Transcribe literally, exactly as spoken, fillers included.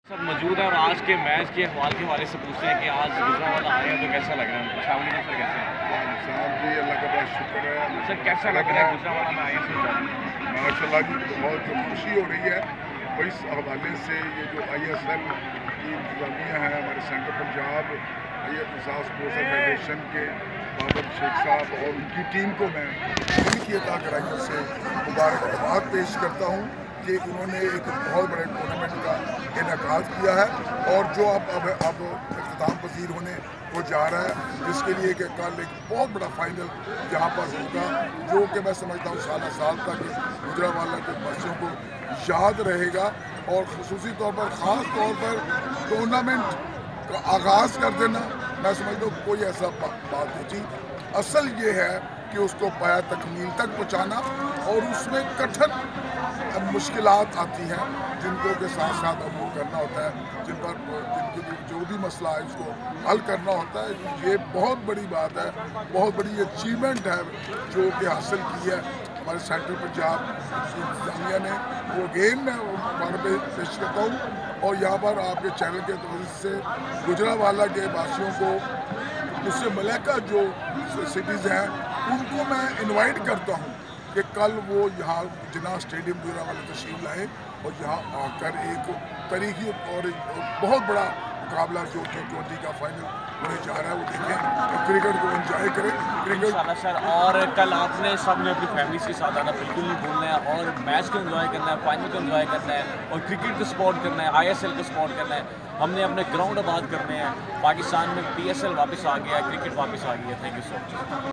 سب موجود ہے اور آج کے میچ کے حوالے کے حوالے سے پوچھتے ہیں کہ آج گجرانوالہ آئے ہیں تو کیسا لگ رہا ہے؟ شامل سر کیسے ہیں؟ صاحب جی اللہ کا بہت شکر ہے سر کیسا لگ رہا ہے گجرانوالہ میں آئے ہیں؟ ماشاء اللہ جی بہت خوشی ہو رہی ہے اور اس حوالے سے یہ جو آئی ایس ایل کی انتظامیہ ہے ہمارے central Punjab I S L sports federation کے بابر شیخ صاحب اور ان کی ٹیم کو میں ان کی عطا گرائی سے مبارکباد پیش کرتا ہوں کہ انہوں نے ایک بہت بڑے ٹورنامنٹ کا انعقاد کیا ہے اور جو اب اب اب اختتام پذیر ہونے کو جا رہا ہے جس کے لیے کہ کل ایک بہت بڑا فائنل یہاں پر ہوگا جو کہ میں سمجھتا ہوں سالہ سال تک گجرانوالہ کے بچوں کو یاد رہے گا اور خصوصی طور پر خاص طور پر ٹورنامنٹ کا آغاز کر دینا میں سمجھتا ہوں کوئی ایسا بات نہیں تھی. اصل یہ ہے کہ اس کو پایا تکمیل تک پہنچانا اور اس میں کٹھن مشکلات آتی ہیں جن کو کے ساتھ ساتھ اب وہ کرنا ہوتا ہے جن پر جن کے لیے جو بھی مسئلہ ہے اس کو حل کرنا ہوتا ہے. یہ بہت بڑی بات ہے, بہت بڑی اچیومنٹ ہے جو کہ حاصل کی ہے ہمارے سینٹرل پنجاب کی انتظامیہ نے. وہ گیم میں ہمارے پہ پیش کرتا ہوں اور یہاں پر آپ کے چینل کے توجہ سے گجرانوالہ کے باسیوں کو اس سے ملیکہ جو سٹیز ہیں ان کو میں انوائٹ کرتا ہوں کہ کل وہ یہاں جناح اسٹیڈیم گجرانوالہ تشریف لائیں اور یہاں آ کر ایک تاریخی اور ایک بہت بڑا مقابلہ جو ٹی ٹوینٹی کا فائنل ہونے جا رہا ہے وہ دیکھیں, کرکٹ کو انجوائے کریں. کرکٹ سر اور کل آپ نے سب نے اپنی فیملیز کے ساتھ آنا بالکل نہیں بھولنا ہے اور میچ کو انجوائے کرنا ہے, فائنل کو انجوائے کرنا ہے اور کرکٹ کو سپورٹ کرنا ہے, آئی ایس ایل کو سپورٹ کرنا ہے. ہم نے اپنے گراؤنڈ آباد کرنے ہیں. پاکستان میں پی ایس ایل واپس آ گیا ہے, کرکٹ واپس آ گیا ہے. Thank you so much.